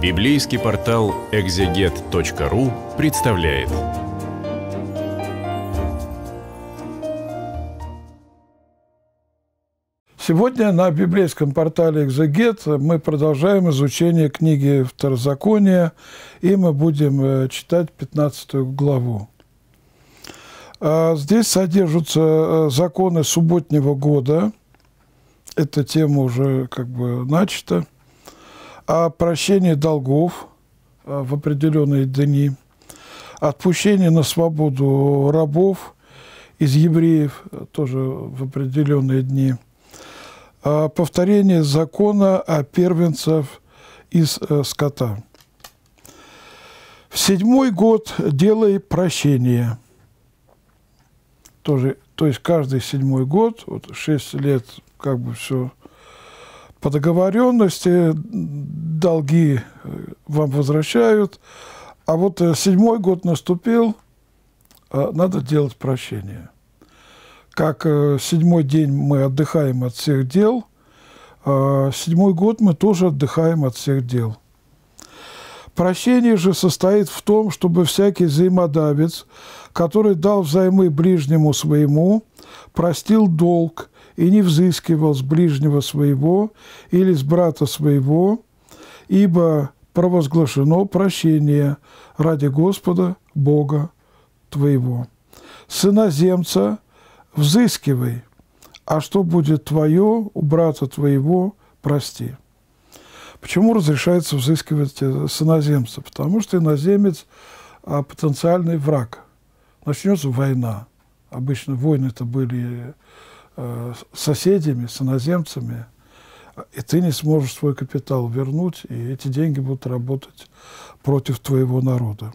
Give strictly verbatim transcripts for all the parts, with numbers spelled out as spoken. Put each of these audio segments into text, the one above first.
Библейский портал экзегет точка ру представляет. Сегодня на библейском портале «Экзегет» мы продолжаем изучение книги Второзакония, и мы будем читать пятнадцатую главу. Здесь содержатся законы субботнего года. Эта тема уже как бы начата. О прощении долгов в определенные дни, отпущение на свободу рабов из евреев тоже в определенные дни, повторение закона о первенцев из скота. В седьмой год делай прощение. Тоже, то есть каждый седьмой год, вот шесть лет, как бы все по договоренности, долги вам возвращают, а вот седьмой год наступил, надо делать прощение. Как седьмой день мы отдыхаем от всех дел, седьмой год мы тоже отдыхаем от всех дел. Прощение же состоит в том, чтобы всякий взаимодавец, который дал взаймы ближнему своему, простил долг и не взыскивал с ближнего своего или с брата своего, ибо провозглашено прощение ради Господа Бога твоего. С иноземца взыскивай, а что будет твое, у брата твоего прости. Почему разрешается взыскивать с иноземца? Потому что иноземец а, потенциальный враг. Начнется война. Обычно войны-то были э, с соседями, с иноземцами, и ты не сможешь свой капитал вернуть, и эти деньги будут работать против твоего народа.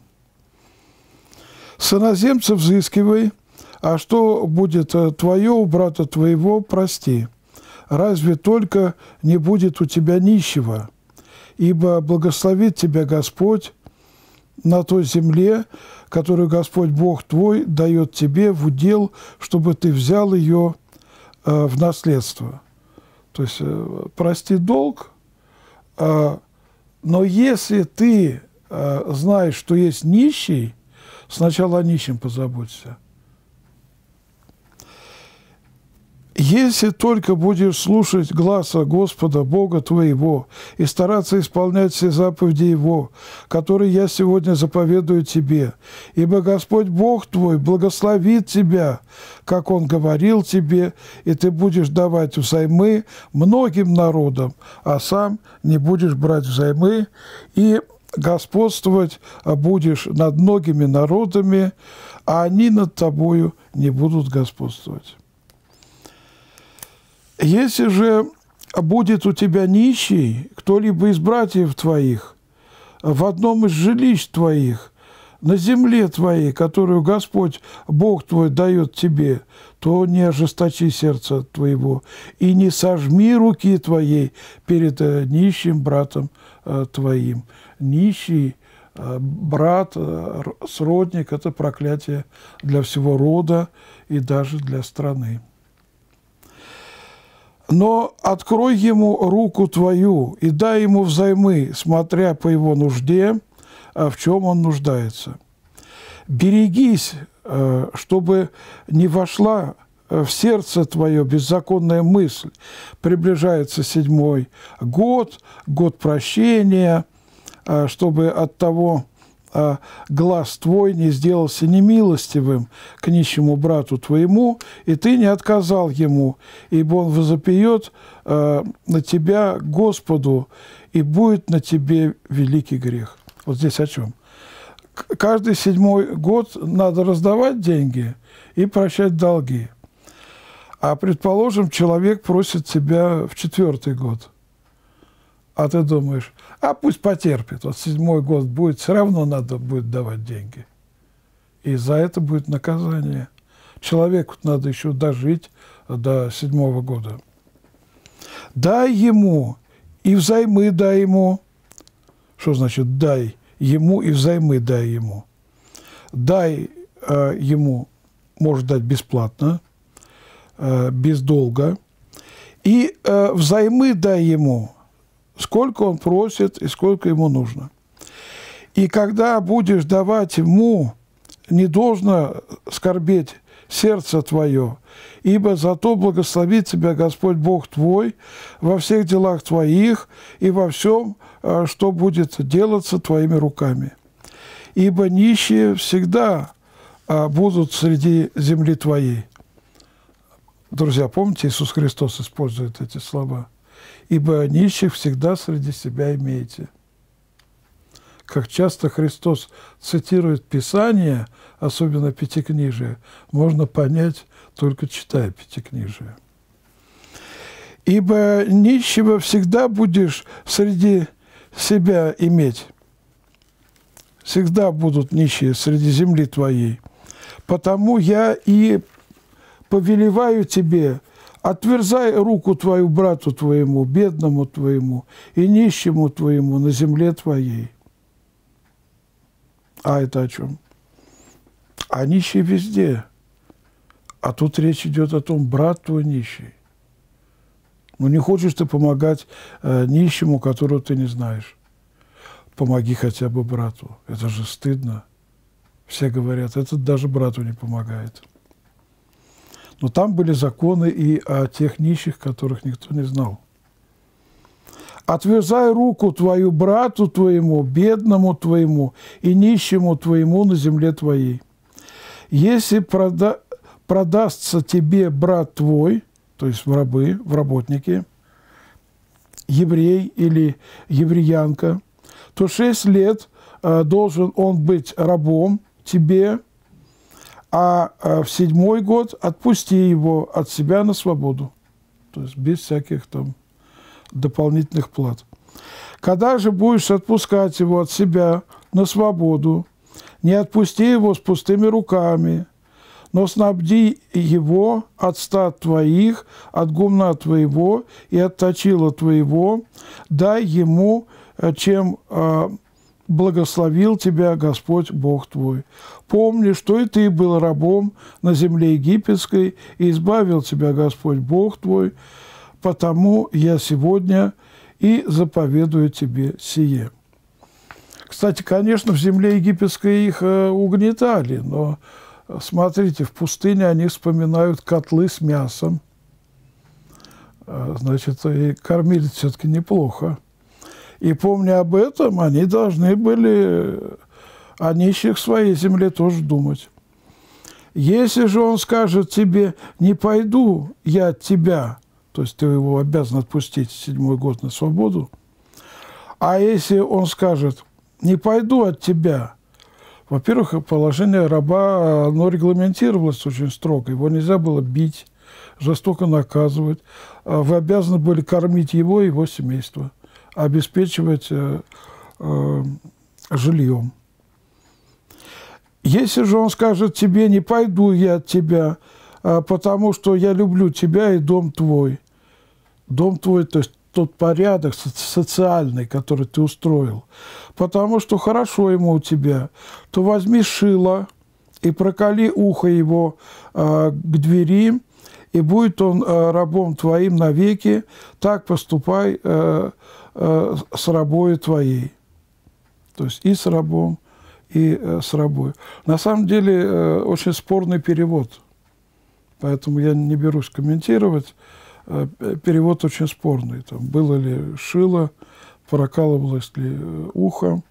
С иноземца взыскивай, а что будет твое, у брата твоего, прости. Разве только не будет у тебя нищего, ибо благословит тебя Господь на той земле, которую Господь Бог твой дает тебе в удел, чтобы ты взял ее э, в наследство. То есть э, прости долг, э, но если ты э, знаешь, что есть нищий, сначала о нищем позаботься. Если только будешь слушать гласа Господа Бога твоего и стараться исполнять все заповеди Его, которые я сегодня заповедую тебе, ибо Господь Бог твой благословит тебя, как Он говорил тебе, и ты будешь давать взаймы многим народам, а сам не будешь брать взаймы, и господствовать будешь над многими народами, а они над тобою не будут господствовать. Если же будет у тебя нищий, кто-либо из братьев твоих, в одном из жилищ твоих, на земле твоей, которую Господь Бог твой дает тебе, то не ожесточи сердце твоего и не сожми руки твоей перед нищим братом твоим. Нищий брат, сродник – это проклятие для всего рода и даже для страны. Но открой ему руку твою и дай ему взаймы, смотря по его нужде, в чем он нуждается. Берегись, чтобы не вошла в сердце твое беззаконная мысль. Приближается седьмой год, год прощения, чтобы от того глаз твой не сделался немилостивым к нищему брату твоему, и ты не отказал ему, ибо он возопьет э, на тебя Господу, и будет на тебе великий грех. Вот здесь о чем? Каждый седьмой год надо раздавать деньги и прощать долги. А, предположим, человек просит тебя в четвертый год. А ты думаешь, а пусть потерпит, вот седьмой год будет, все равно надо будет давать деньги. И за это будет наказание. Человеку надо еще дожить до седьмого года. Дай ему, и взаймы дай ему. Что значит дай ему, и взаймы дай ему? Дай э, ему, может дать бесплатно, э, без долга. И э, взаймы дай ему сколько он просит и сколько ему нужно. И когда будешь давать ему, не должно скорбеть сердце твое, ибо зато благословит тебя Господь Бог твой во всех делах твоих и во всем, что будет делаться твоими руками. Ибо нищие всегда будут среди земли твоей. Друзья, помните, Иисус Христос использует эти слова? Ибо нищих всегда среди себя имеете. Как часто Христос цитирует Писание, особенно Пятикнижие, можно понять, только читая Пятикнижие. Ибо нищего всегда будешь среди себя иметь. Всегда будут нищие среди земли твоей. Потому я и повелеваю тебе, отверзай руку твою брату твоему, бедному твоему и нищему твоему на земле твоей. А это о чем? А нищие везде. А тут речь идет о том, брат твой нищий. Ну, не хочешь ты помогать э, нищему, которого ты не знаешь. Помоги хотя бы брату. Это же стыдно. Все говорят, этот даже брату не помогает. Но там были законы и о тех нищих, которых никто не знал. «Отверзай руку твою брату твоему, бедному твоему и нищему твоему на земле твоей. Если прода продастся тебе брат твой, то есть в рабы, в работники, еврей или евреянка, то шесть лет э, должен он быть рабом тебе, а э, в седьмой год отпусти его от себя на свободу». То есть без всяких там дополнительных плат. «Когда же будешь отпускать его от себя на свободу, не отпусти его с пустыми руками, но снабди его от стад твоих, от гумна твоего и от точила твоего, дай ему, чем э, благословил тебя Господь Бог твой. Помни, что и ты был рабом на земле египетской, и избавил тебя Господь Бог твой, потому я сегодня и заповедую тебе сие». Кстати, конечно, в земле египетской их э, угнетали, но смотрите, в пустыне они вспоминают котлы с мясом. Э, значит, и кормили все-таки неплохо. И помня об этом, они должны были о нищих в своей земле тоже думать. «Если же он скажет тебе, не пойду я от тебя», то есть ты его обязан отпустить в седьмой год на свободу. А если он скажет, не пойду от тебя, во-первых, положение раба, оно регламентировалось очень строго. Его нельзя было бить, жестоко наказывать. Вы обязаны были кормить его и его семейство, обеспечивать э, э, жильем. Если же он скажет тебе, не пойду я от тебя, потому что я люблю тебя и дом твой. Дом твой, то есть тот порядок социальный, который ты устроил. Потому что хорошо ему у тебя, то возьми шило и проколи ухо его э, к двери, и будет он э, рабом твоим навеки, так поступай э, э, с рабою твоей. То есть и с рабом, и э, с рабой. На самом деле э, очень спорный перевод. Поэтому я не берусь комментировать. Перевод очень спорный. Там, было ли шило, прокалывалось ли ухо.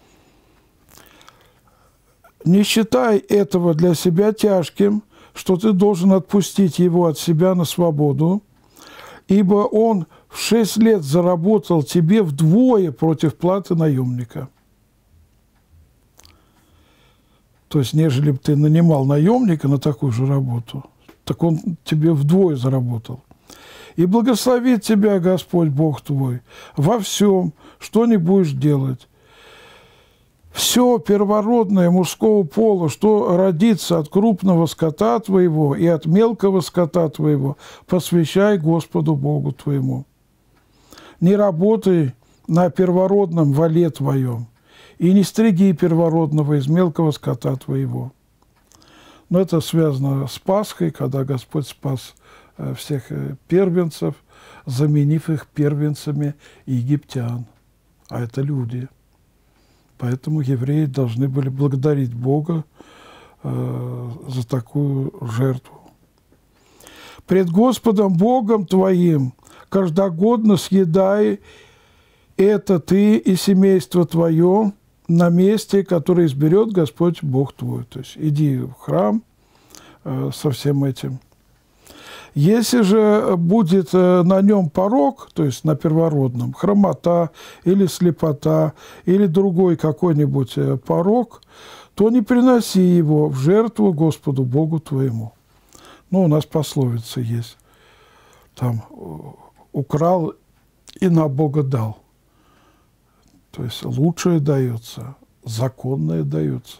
«Не считай этого для себя тяжким, что ты должен отпустить его от себя на свободу, ибо он в шесть лет заработал тебе вдвое против платы наемника». То есть, нежели бы ты нанимал наемника на такую же работу, так он тебе вдвое заработал. «И благословит тебя Господь Бог твой во всем, что не будешь делать. Все первородное мужского пола, что родится от крупного скота твоего и от мелкого скота твоего, посвящай Господу Богу твоему. Не работай на первородном воле твоем, и не стриги первородного из мелкого скота твоего». Но это связано с Пасхой, когда Господь спас всех первенцев заменив их первенцами египтян. А это люди. Поэтому евреи должны были благодарить Бога э, за такую жертву. Пред Господом Богом твоим каждогодно съедай это ты и семейство твое на месте, которое изберет Господь Бог твой. То есть иди в храм э, со всем этим. Если же будет на нем порок, то есть на первородном, хромота или слепота, или другой какой-нибудь порок, то не приноси его в жертву Господу Богу твоему. Ну, у нас пословица есть. Там украл и на Бога дал. То есть лучшее дается, законное дается.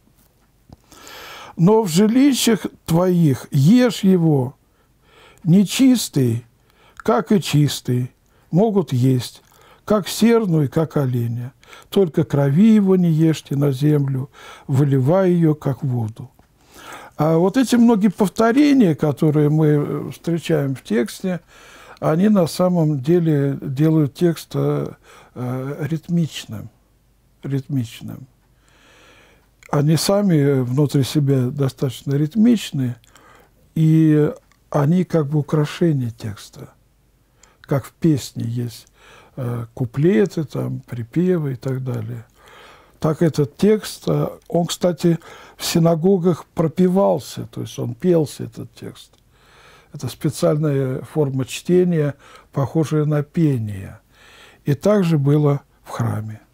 Но в жилищах твоих ешь его, нечистый, как и чистый, могут есть, как серну и как оленя. Только крови его не ешьте на землю, выливая ее, как воду. А вот эти многие повторения, которые мы встречаем в тексте, они на самом деле делают текст э, ритмичным. ритмичным. Они сами внутри себя достаточно ритмичны, и они как бы украшение текста. Как в песне есть э, куплеты, там, припевы и так далее. Так этот текст, он, кстати, в синагогах пропевался, то есть он пелся, этот текст. Это специальная форма чтения, похожая на пение. И также было в храме.